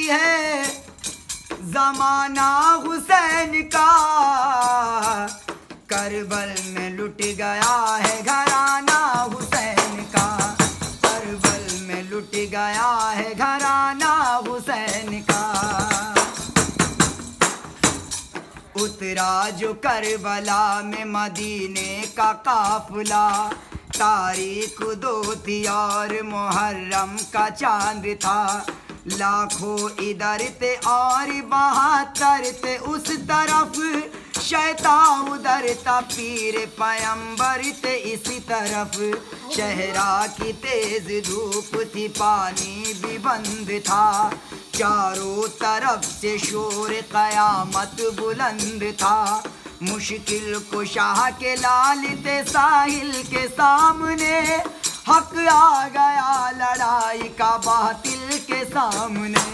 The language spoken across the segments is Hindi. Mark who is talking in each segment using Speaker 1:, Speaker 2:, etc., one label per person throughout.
Speaker 1: है जमाना हुसैन का, करबल में लुट गया है घराना हुसैन का, करबल में लुट गया है घराना हुसैन का। उतरा जो करबला में मदीने का काफिला, तारीख 2 थी और मुहर्रम का चांद था। लाखों इधर थे और 72 थे उस तरफ, शैतान उधर था, पीर पैगंबर थे इसी तरफ। शहरा की तेज धूप थी, पानी भी बंद था, चारों तरफ से शोर कयामत बुलंद था। मुश्किल कुशाह के लाल थे साहिल के सामने, हक आ गया लड़ाई का बातिल के सामने।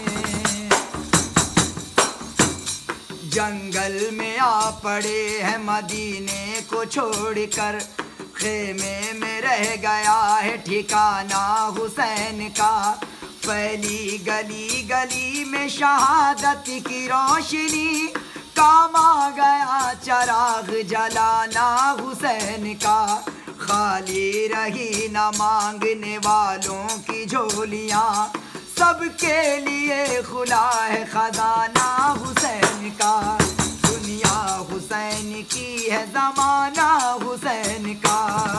Speaker 1: जंगल में आ पड़े हैं मदीने को छोड़कर, खेमे में रह गया है ठिकाना हुसैन का। फैली गली गली में शहादत की रोशनी, काम आ गया चराग जलाना हुसैन का। खाली रही न मांगने वालों की झोलियाँ, सबके लिए खुला है खजाना हुसैन का। दुनिया हुसैन की है, जमाना हुसैन का।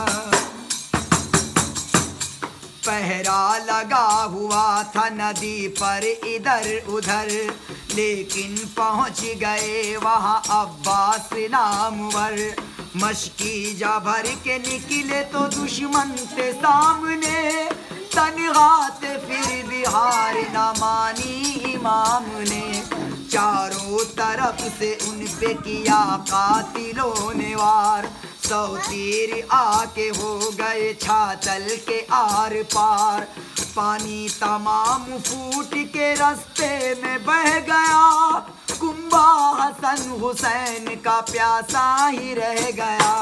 Speaker 1: पहरा लगा हुआ था नदी पर इधर उधर, लेकिन पहुंच गए वहां अब्बास नामवर। मशकी जा भर के निकले तो दुश्मन थे सामने, तनहा थे फिर भी हार न मानी इमाम ने। चारों तरफ से उन पे किया कातिलों ने वार, 100 तीर आके हो गए छातल के आर पार। पानी तमाम फूट के रास्ते में बह गया, कुंबा हसन हुसैन का प्यासा ही रह गया।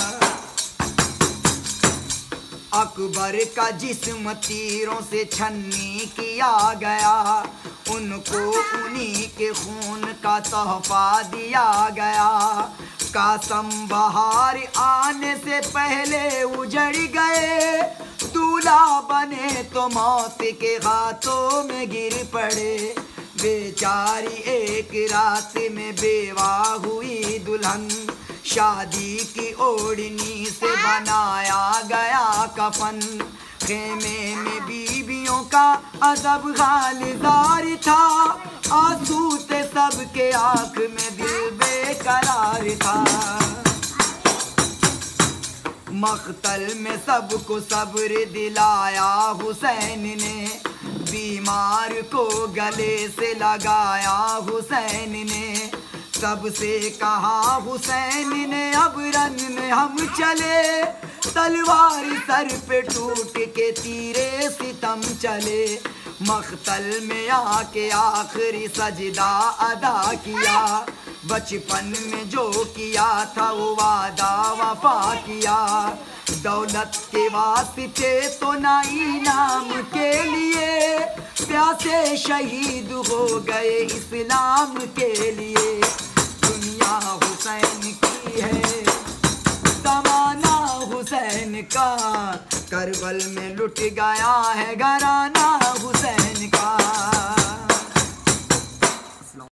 Speaker 1: अकबर का जिस्म तीरों से छन्नी किया गया, उनको उन्हीं के खून का तोहफा दिया गया। कासम बहार आने से पहले उजड़ गए, दूल्हा बने तो मौत के हाथों में गिर पड़े। बेचारी एक रात में बेवा हुई दुल्हन, शादी की ओढ़नी से बनाया गया कफन। खेमे में बीबियों का अदब गालिदार था, आंसू थे सबके आंख में दिल बेकरार था। मख्तल में सबको सब्र दिलाया हुसैन ने, बीमार को गले से लगाया हुसैन ने। सबसे कहा हुसैन ने अब रन में हम चले, तलवार सर पे टूट के तीरे सितम चले। मख्तल में आके आखिरी सजदा अदा किया, बचपन में जो किया था वो वादा वफा किया। दौलत के वास्ते तो ना इनाम के लिए, प्यासे शहीद हो गए इस्लाम के लिए। दुनिया हुसैन की है, जमाना हुसैन का, करबल में लुट गया है घराना